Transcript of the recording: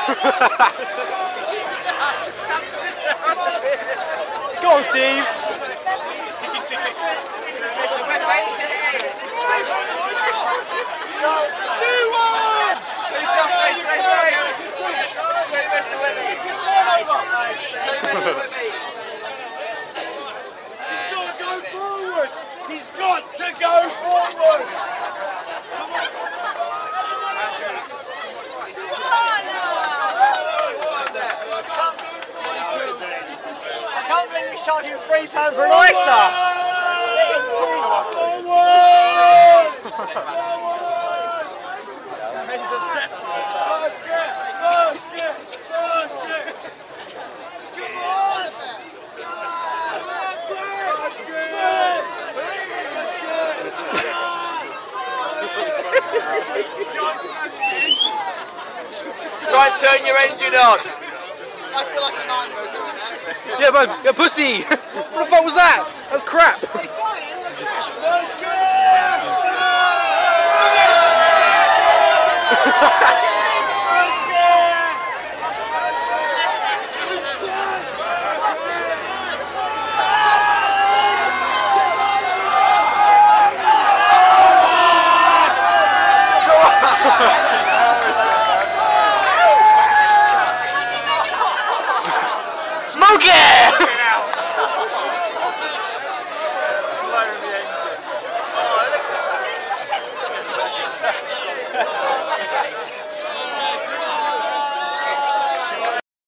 Go on, Steve. He's got to go forward. He's got to go forward. I can't believe you charging £3 for an oyster. He's obsessed with it. Try and turn your engine on. I feel like a man doing that. Yeah, man, you're pussy. What the fuck was that? That's crap. Smokin!